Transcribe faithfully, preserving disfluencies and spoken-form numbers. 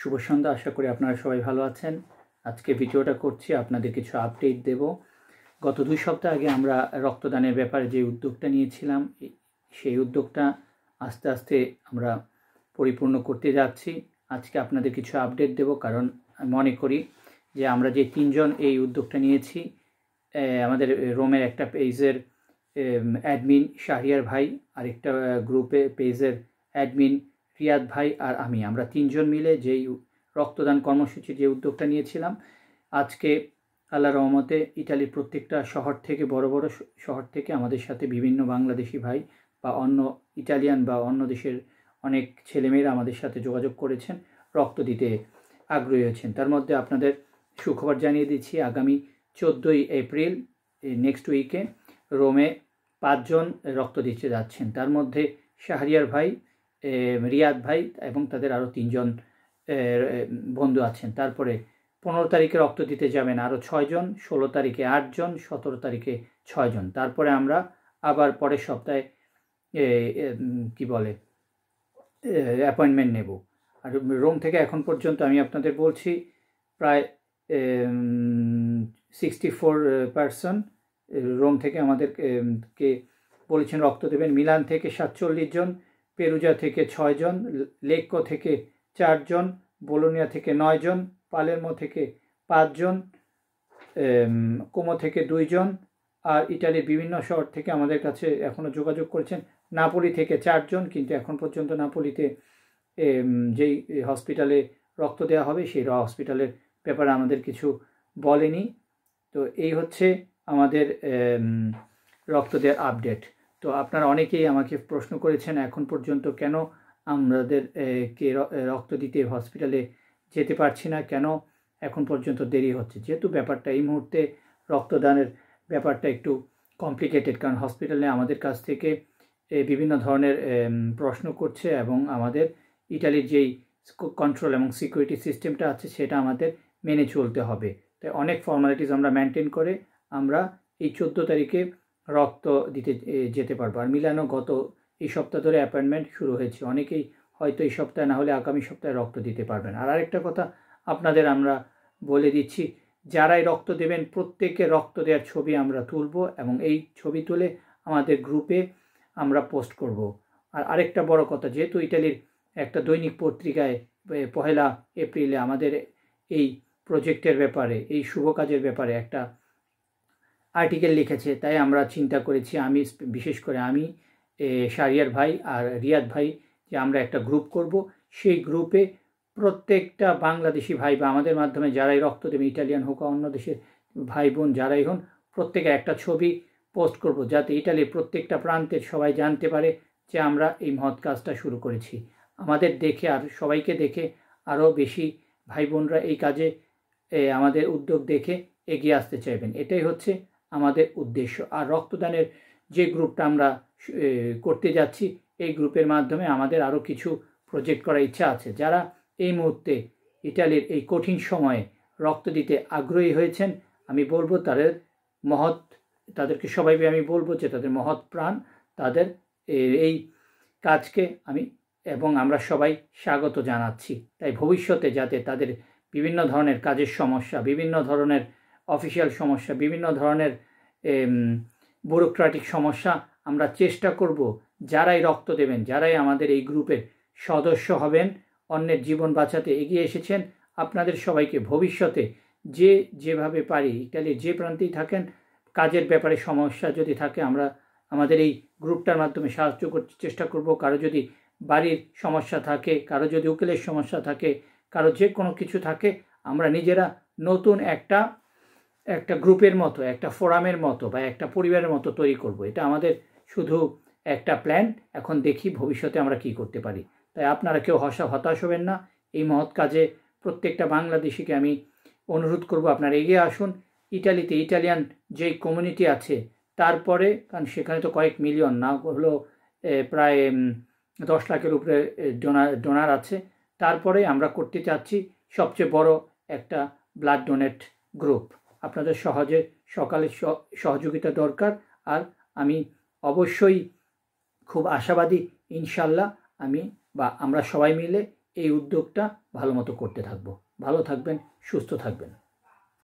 শুভ সন্ধ্যা। আশা করি আপনারা সবাই ভালো আছেন। আজকে ভিডিওটা করছি আপনাদের কিছু আপডেট দেব। গত দুই সপ্তাহ আগে আমরা রক্তদানের ব্যাপারে যে উদ্যোগটা নিয়েছিলাম, সেই উদ্যোগটা আস্তে আস্তে আমরা পরিপূর্ণ করতে যাচ্ছি। আজকে আপনাদের কিছু আপডেট দেব, কারণ মনে করি যে আমরা যে তিনজন এই উদ্যোগটা নিয়েছি, আমাদের রোমের একটা পেজের অ্যাডমিন শাহরিয়ার ভাই, আরেকটা গ্রুপে পেজের অ্যাডমিন রিয়াদ ভাই, আর আমি, আমরা তিনজন মিলে যেই রক্তদান কর্মসূচি যে উদ্যোগটা নিয়েছিলাম, আজকে আল্লাহ রহমতে ইটালির প্রত্যেকটা শহর থেকে, বড় বড় শহর থেকে আমাদের সাথে বিভিন্ন বাংলাদেশি ভাই বা অন্য ইটালিয়ান বা অন্য দেশের অনেক ছেলেমেয়েরা আমাদের সাথে যোগাযোগ করেছেন, রক্ত দিতে আগ্রহী হয়েছেন। তার মধ্যে আপনাদের সুখবর জানিয়ে দিচ্ছি, আগামী চোদ্দোই এপ্রিল নেক্সট উইকে রোমে পাঁচজন রক্ত দিতে যাচ্ছেন। তার মধ্যে শাহরিয়ার ভাই, রিয়াদ ভাই এবং তাদের আরও তিনজন বন্ধু আছেন। তারপরে পনেরো তারিখে রক্ত দিতে যাবেন আরও ছয়জন, ষোলো তারিখে আটজন, সতেরো তারিখে ছয়জন। তারপরে আমরা আবার পরের সপ্তাহে কি বলে অ্যাপয়েন্টমেন্ট নেব। আর রোম থেকে এখন পর্যন্ত আমি আপনাদের বলছি প্রায় সিক্সটি ফোর পার্সন রোম থেকে আমাদেরকে বলেছেন রক্ত দেবেন। মিলান থেকে সাতচল্লিশ জন, পেরুজা থেকে ছয়জন, লেক্কো থেকে চারজন, বোলোনিয়া থেকে নয়জন, পালেরমো থেকে পাঁচজন, কোমো থেকে দুইজন, আর ইটালির বিভিন্ন শহর থেকে আমাদের কাছে এখনও যোগাযোগ করেছেন। নাপোলি থেকে চারজন, কিন্তু এখন পর্যন্ত নাপোলিতে যেই হসপিটালে রক্ত দেওয়া হবে সেই হসপিটালের ব্যাপারে আমাদের কিছু বলেনি। তো এই হচ্ছে আমাদের রক্ত দেওয়ার আপডেট। তো আপনারা অনেকেই আমাকে প্রশ্ন করেছেন এখন পর্যন্ত কেন আমাদের কে রক্ত দিতে হসপিটালে যেতে পারছি না, কেন এখন পর্যন্ত দেরি হচ্ছে। যেহেতু ব্যাপারটা এই মুহূর্তে রক্তদানের ব্যাপারটা একটু কমপ্লিকেটেড, কারণ হসপিটালে আমাদের কাছ থেকে বিভিন্ন ধরনের প্রশ্ন করছে এবং আমাদের ইটালির যেই কন্ট্রোল এবং সিকিউরিটি সিস্টেমটা আছে সেটা আমাদের মেনে চলতে হবে। তাই অনেক ফর্মালিটিস আমরা মেনটেন করে আমরা এই চোদ্দো তারিখে রক্ত দিতে যেতে পারবো। আর মিলানো গত এই সপ্তাহ ধরে অ্যাপয়েন্টমেন্ট শুরু হয়েছে, অনেকেই হয়তো এই সপ্তাহে না হলে আগামী সপ্তাহে রক্ত দিতে পারবেন। আর আরেকটা কথা আপনাদের আমরা বলে দিচ্ছি, যারাই রক্ত দেবেন প্রত্যেকে রক্ত দেওয়ার ছবি আমরা তুলব এবং এই ছবি তুলে আমাদের গ্রুপে আমরা পোস্ট করব। আর আরেকটা বড় কথা, যেহেতু ইটালির একটা দৈনিক পত্রিকায় পহেলা এপ্রিলে আমাদের এই প্রজেক্টের ব্যাপারে, এই শুভ কাজের ব্যাপারে একটা আর্টিকেল লিখেছে, তাই আমরা চিন্তা করেছি, আমি বিশেষ করে আমি, শাহরিয়ার ভাই আর রিয়াদ ভাই, যে আমরা একটা গ্রুপ করব। সেই গ্রুপে প্রত্যেকটা বাংলাদেশি ভাই বা আমাদের মাধ্যমে যারাই রক্ত দেবে, ইটালিয়ান হোক অন্য দেশের ভাই বোন যারাই হন, প্রত্যেকে একটা ছবি পোস্ট করব, যাতে ইটালির প্রত্যেকটা প্রান্তের সবাই জানতে পারে যে আমরা এই মহৎ কাজটা শুরু করেছি। আমাদের দেখে আর সবাইকে দেখে আরও বেশি ভাই বোনরা এই কাজে আমাদের উদ্যোগ দেখে এগিয়ে আসতে চাইবেন, এটাই হচ্ছে আমাদের উদ্দেশ্য। আর রক্তদানের যে গ্রুপটা আমরা করতে যাচ্ছি, এই গ্রুপের মাধ্যমে আমাদের আরও কিছু প্রজেক্ট করার ইচ্ছা আছে। যারা এই মুহূর্তে ইটালির এই কঠিন সময়ে রক্ত দিতে আগ্রহী হয়েছেন, আমি বলবো তাদের মহৎ, তাদেরকে সবাই আমি বলবো যে তাদের মহৎ প্রাণ, তাদের এই কাজকে আমি এবং আমরা সবাই স্বাগত জানাচ্ছি। তাই ভবিষ্যতে যাতে তাদের বিভিন্ন ধরনের কাজের সমস্যা, বিভিন্ন ধরনের অফিসিয়াল সমস্যা, বিভিন্ন ধরনের ব্যুরোক্রেটিক সমস্যা, আমরা চেষ্টা করব যারাই রক্ত দেবেন, যারাই আমাদের এই গ্রুপের সদস্য হবেন, অন্যের জীবন বাঁচাতে এগিয়ে এসেছেন, আপনাদের সবাইকে ভবিষ্যতে যে যেভাবে পারি, ইটালির যে প্রান্তেই থাকেন, কাজের ব্যাপারে সমস্যা যদি থাকে আমরা আমাদের এই গ্রুপটার মাধ্যমে সাহায্য করতে চেষ্টা করব। কারো যদি বাড়ির সমস্যা থাকে, কারো যদি উকিলের সমস্যা থাকে, কারো যে কোনো কিছু থাকে, আমরা নিজেরা নতুন একটা একটা গ্রুপের মতো, একটা ফোরামের মতো বা একটা পরিবারের মতো তৈরি করব। এটা আমাদের শুধু একটা প্ল্যান, এখন দেখি ভবিষ্যতে আমরা কি করতে পারি। তাই আপনারা কেউ হসা হতাশ হবেন না। এই মহৎ কাজে প্রত্যেকটা বাংলাদেশিকে আমি অনুরোধ করব, আপনারা এগিয়ে আসুন। ইটালিতে ইটালিয়ান যেই কমিউনিটি আছে, তারপরে, কারণ সেখানে তো কয়েক মিলিয়ন না হলেও প্রায় দশ লাখের উপরে ডোনার ডোনার আছে, তারপরে আমরা করতে চাচ্ছি সবচেয়ে বড় একটা ব্লাড ডোনেট গ্রুপ। আপনাদের সহজে সকালে সহযোগিতা দরকার, আর আমি অবশ্যই খুব আশাবাদী, ইনশাল্লাহ আমি বা আমরা সবাই মিলে এই উদ্যোগটা ভালো মতো করতে থাকবো। ভালো থাকবেন, সুস্থ থাকবেন।